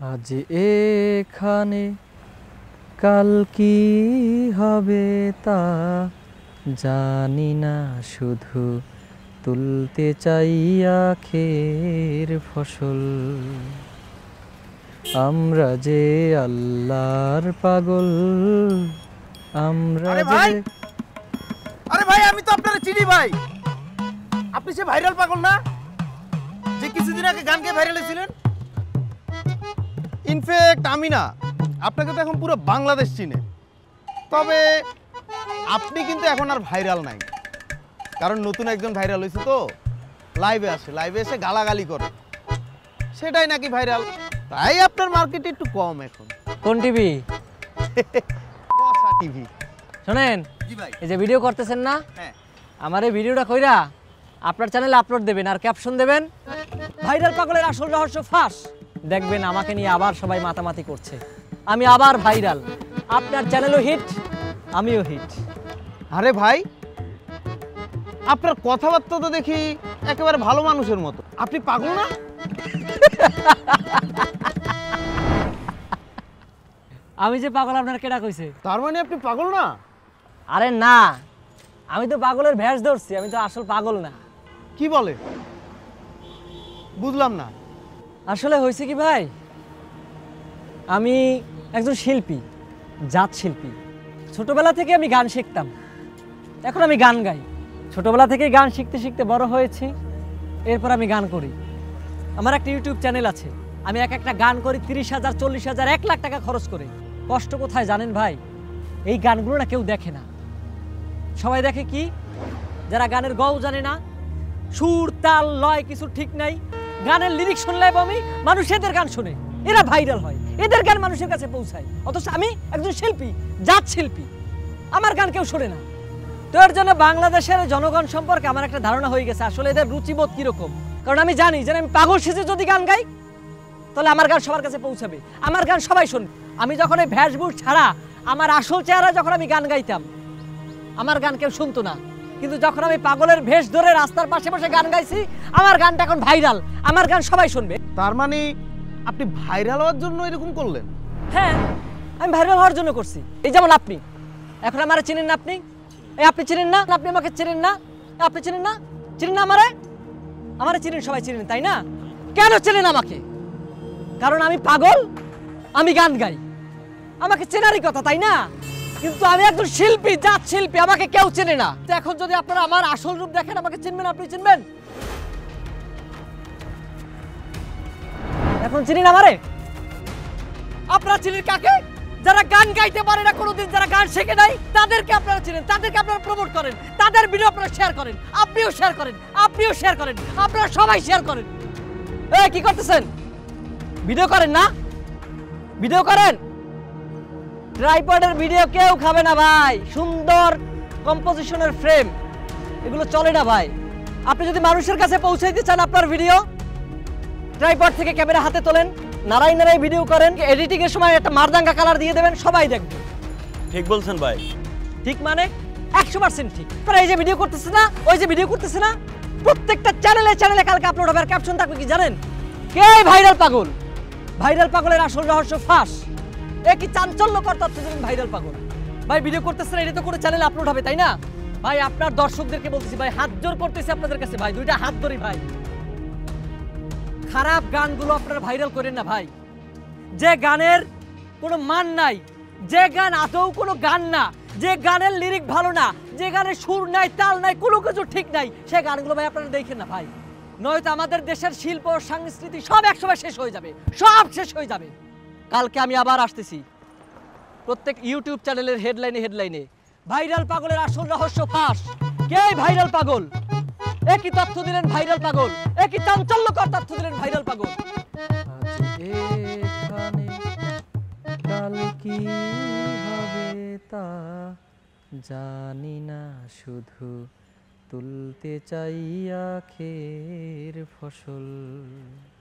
আজ এখানে কাল কি হবে তা জানি না, শুধু তুলতে চাই আখের ফসল। আমরা যে আল্লাহর পাগল, আমরা আরে ভাই আমি তো আপনারা চিনি ভাই। আপনি সে ভাইরাল পাগল না, যে কিছুদিন আগে গান গেয়ে ভাইরাল হয়েছিলেন? ইনফ্যাক্ট আমি না, আপনাকে তো এখন পুরো বাংলাদেশ চিনে। তবে আপনি কিন্তু এখন আর ভাইরাল নাই, কারণ নতুন একজন ভাইরাল হয়েছে তো, লাইভে এসে গালাগালি করে, সেটাই নাকি ভাইরাল। তাই আপনার মার্কেট একটু কম এখন। কোন টিভি? কসা টিভি। শোনেন, জি ভাই। এই যে ভিডিও করতেছেন না, হ্যাঁ। আমার এই ভিডিওটা কইরা আপনার চ্যানেলে আপলোড দেবেন আর ক্যাপশন দেবেন ভাইরাল পাগলের আসল রহস্য ফাঁস। দেখবেন আমাকে নিয়ে আবার সবাই মাতামাতি করছে, আমি আবার ভাইরাল, আপনার চ্যানেলও হিট, আমিও হিট। আরে ভাই, আপনার কথাবার্তা তো দেখি একেবারে ভালো মানুষের মতো। আপনি পাগল না? আমি যে পাগল আপনার কেডা কইছে? তার মানে আপনি পাগল না? আরে না, আমি তো পাগলের ভেষ ধরছি, আমি তো আসল পাগল না। কি বলে? বুঝলাম না। আসলে হয়েছে কি ভাই, আমি একজন শিল্পী, জাত শিল্পী। ছোটবেলা থেকে আমি গান শিখতাম, এখন আমি গান গাই। ছোটবেলা থেকে গান শিখতে শিখতে বড় হয়েছি, এরপর আমি গান করি। আমার একটা ইউটিউব চ্যানেল আছে, আমি একটা গান করি 30,000, 40,000, 1 লাখ টাকা খরচ করে। কষ্ট কোথায় জানেন ভাই? এই গানগুলো না কেউ দেখে না। সবাই দেখে কি? যারা গানের গও জানে না, সুর তাল লয় কিছু ঠিক নাই, গানের লিরিক্স শুনলে আমি মানুষ এদের গান শুনে, এরা ভাইরাল হয়, এদের গান মানুষের কাছে পৌঁছায়। অথচ আমি একজন শিল্পী, জাত শিল্পী, আমার গান কেউ শোনে না। তো এর জন্য বাংলাদেশের জনগণ সম্পর্কে আমার একটা ধারণা হয়ে গেছে আসলে এদের রুচিবোধ কিরকম। কারণ আমি জানি যে আমি পাগল সেজে যদি গান গাই তাহলে আমার গান সবার কাছে পৌঁছাবে, আমার গান সবাই শুনবে। আমি যখন এই ভ্যাসবুট ছাড়া আমার আসল চেহারা যখন আমি গান গাইতাম, আমার গান কেউ শুনতো না। কিন্তু যখন আমি পাগলের ভেষ ধরে রাস্তার পাশে বসে গান গাইছি, আমার গানটা এখন ভাইরাল, আমার গান সবাই শুনবে। তার মানে আপনি ভাইরাল হওয়ার জন্য এরকম করলেন? হ্যাঁ, আমি ভাইরাল হওয়ার জন্য করছি। এই যেমন আপনি এখন আমারে চিনেন না, আপনি চিনেন না, আপনি আমাকে চিনেন না, আপনি চিনেন না, চিনেন না আমারে চিনেন, সবাই চিনেন, তাই না? কেন চিনেন আমাকে? কারণ আমি পাগল, আমি গান গাই, আমাকে চেনারই কথা, তাই না? কিন্তু আমি একজন শিল্পী, জাত শিল্পী, আমাকে কেউ চেনে না। এখন যদি আপনারা আমার আসল রূপ দেখেন, আমাকে চিনবেন, আপনি চিনবেন? এখন চিনেন আমারে? আপনারা চিনেন কাকে? যারা গান গাইতে পারে না কোনোদিন, যারা গান শেখে নাই, তাদেরকে আপনারা চিনেন, তাদেরকে আপনারা প্রমোট করেন, তাদের ভিডিও আপনারা শেয়ার করেন, আপনিও শেয়ার করেন, আপনিও শেয়ার করেন, আপনারা সবাই শেয়ার করেন। এই কি করতেছেন? ভিডিও করেন না? ভিডিও করেন? ট্রাইপডের ভিডিও কেউ খাবে না ভাই, সুন্দর কম্পোজিশনের ফ্রেম এগুলো চলে না ভাই। আপনি যদি মানুষের কাছে পৌঁছাইতে চান আপনার ভিডিও, ট্রাইপড থেকে ক্যামেরা হাতে তোলেন, নাড়াই নাড়াই ভিডিও করেন, এডিটিং এর সময় একটা মারদাঙ্গা কালার দিয়ে দেবেন, সবাই দেখবে। ঠিক বলছেন ভাই। ঠিক মানে 100% ঠিক। আপনারা এই যে ভিডিও করতেছে না, ওই যে ভিডিও করতেছে না, প্রত্যেকটা চ্যানেলে কালকে আপলোড হবে। আর ক্যাপশন থাকবে কি জানেন? কে ভাইরাল পাগল, ভাইরাল পাগলের আসল রহস্য ফাঁস। কি চাঞ্চল্যকর তথ্য দিলেন ভাইরাল পাগল। ভাই ভিডিও করতেছেন, এটা তো করে চ্যানেলে আপলোড হবে, তাই না? ভাই আপনার দর্শকদেরকে বলতেছি ভাই, হাত জোর করতেছি আপনাদের কাছে ভাই, দুইটা হাত ধরি ভাই, খারাপ গানগুলো আপনারা ভাইরাল করেন না ভাই। যে গানের কোনো মান নাই, যে গান আদৌ কোনো গান না, যে গানের লিরিক ভালো না, যে গানের সুর নাই, তাল নাই, কোনো কিছু ঠিক নাই, সে গানগুলো ভাই আপনারা দেখেন না ভাই। নয়তো আমাদের দেশের শিল্প সংস্কৃতি সব একসময় শেষ হয়ে যাবে, সব শেষ হয়ে যাবে। কালকে আমি আবার আসতেছি প্রত্যেক ইউটিউব চ্যানেলের হেডলাইনে ভাইরাল পাগলের আসল রহস্য ফাঁস। কে ভাইরাল পাগল? একই তথ্য দিলেন ভাইরাল পাগল, একই চাঞ্চল্যকর তথ্য দিলেন ভাইরাল পাগল। আজ এখানে কাল কি হবে তা জানি না, শুধু তুলতে চাই আখের ফসল।